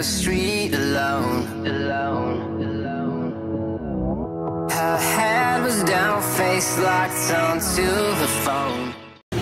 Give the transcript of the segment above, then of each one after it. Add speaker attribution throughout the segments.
Speaker 1: the street alone. Her head was down, face locked onto the phone.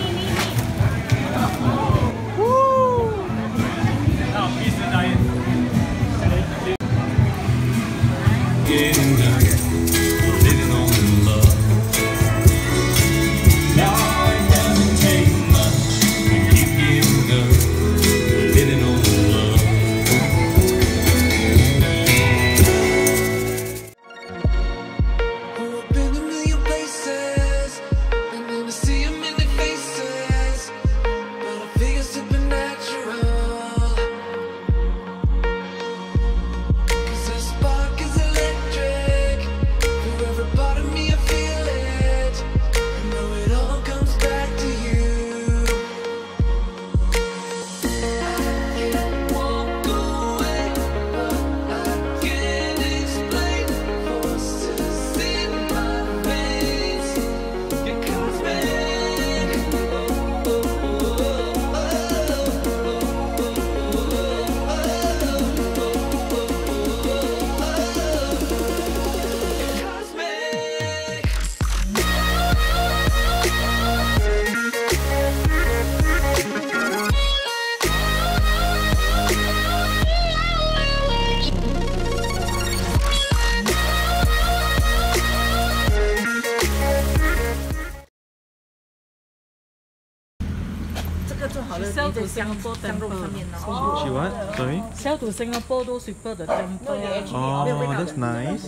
Speaker 2: Sell to Singapore temple.
Speaker 3: She what? Sorry?
Speaker 2: Sell to Singapore those people the temple.
Speaker 3: Oh, that's nice.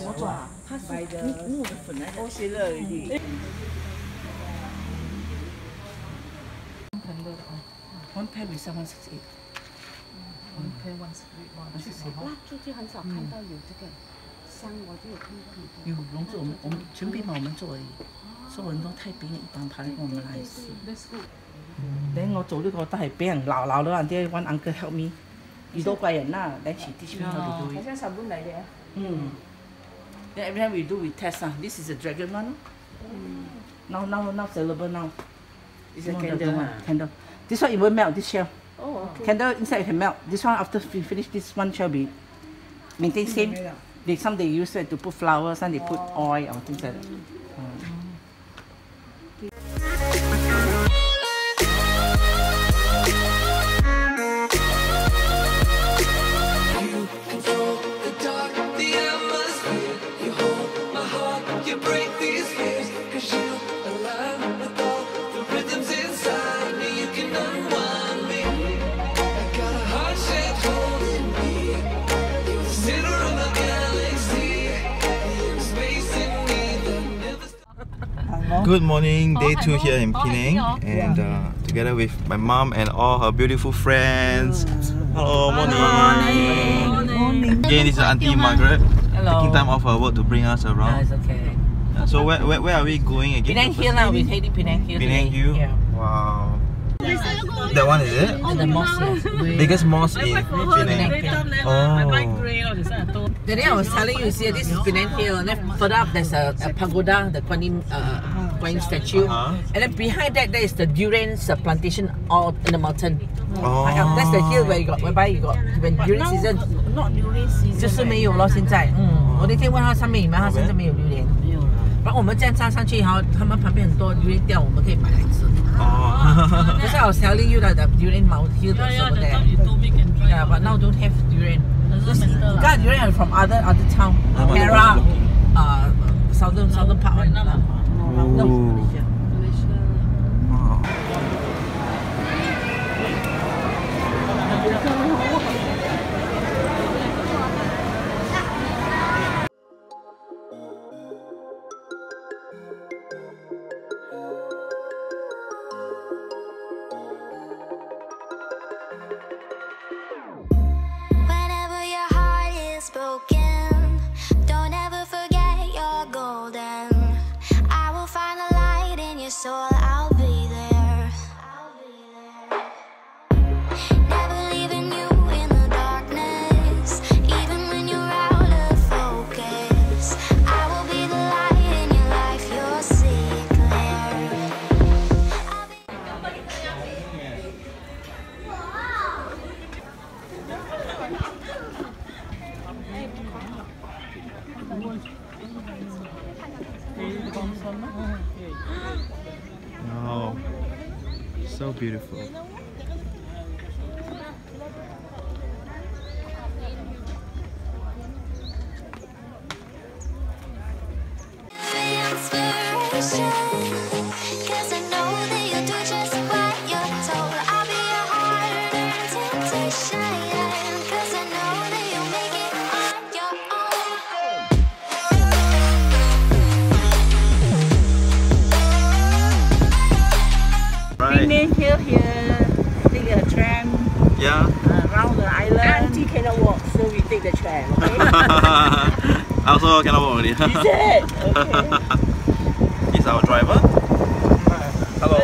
Speaker 2: One pair with 768. One pair 168.
Speaker 4: 哇，最近很少看到有这个香，我就有看到很多。
Speaker 2: 有龙珠，我们全品牌我们做而已，所以很多太平一般牌我们来试。等我做呢個都係俾人鬧咗人啲 one uncle help me， 遇到貴人啦，你遲啲先可以做。
Speaker 4: 好像sabun嚟嘅。
Speaker 2: Then every time we do we test This is a dragon one. Now sellable now. It's a candle. This one it will melt. This shell.
Speaker 4: Oh, okay.
Speaker 2: Candle inside you can melt. This one after we finish this one shall be maintain same. Some they use it to put flowers, some they put oil or things like that.
Speaker 3: Good morning, day 2 here in Penang, and together with my mom and all her beautiful friends. Hello, morning. Again, this is Auntie Margaret.
Speaker 2: Hello.
Speaker 3: Taking time off her work to bring us around.
Speaker 2: It's okay.
Speaker 3: So where are we going again?
Speaker 2: Penang Hill now. We're heading Penang Hill.
Speaker 3: Penang Hill?
Speaker 2: Yeah.
Speaker 3: Wow. That one is it?
Speaker 2: The mosque.
Speaker 3: Biggest mosque in Penang. Oh.
Speaker 2: The day I was telling you, see, this is Penang Hill, and then further up there's a pagoda, the Kuan Yin statue, and then behind that there is the durian plantation all in the mountain.
Speaker 3: Oh.
Speaker 2: That's the hill where you got, whereby you got when durian season.
Speaker 4: Not durian season.
Speaker 2: 就是没有了现在。我那天问他上面有没有，他现在没有榴莲。然后我们这样站上去，然后他们旁边很多榴莲吊，我们可以买来吃。
Speaker 3: Oh.
Speaker 2: That's why I was telling you that the durian mountain hill that's over there. Yeah, but now don't have durian. Got durian from other town, Perak, southern part. No, Malaysia.
Speaker 5: Whenever your heart is broken, don't ever forget you're golden. I will find the light in
Speaker 3: So beautiful.
Speaker 5: Cause I know that you do just what you're told. I'll be your harder temptation. Cause I know that you make it on your own.
Speaker 3: Right.
Speaker 2: Penang here, take a tram.
Speaker 3: Yeah.
Speaker 2: Around the island. Auntie cannot walk, so we take the tram. Okay.
Speaker 3: I also cannot walk already.
Speaker 2: Is it? Okay.
Speaker 3: He's our driver. Hello.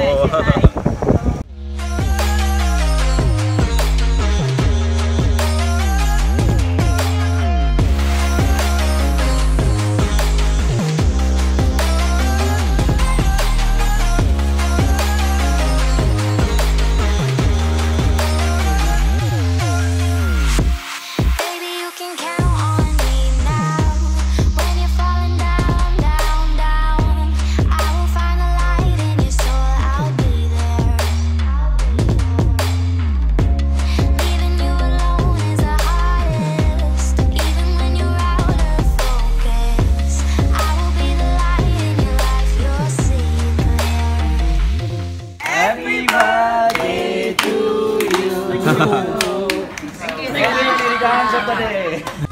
Speaker 5: Baby, you can count on me now. When you're falling down, down, down, I will find the light in your soul. I'll be there. Leaving you alone is the hardest. Even when you're out of focus, I will be the light in your life. You'll see clear.
Speaker 2: Happy birthday to you. Thank you. Happy birthday.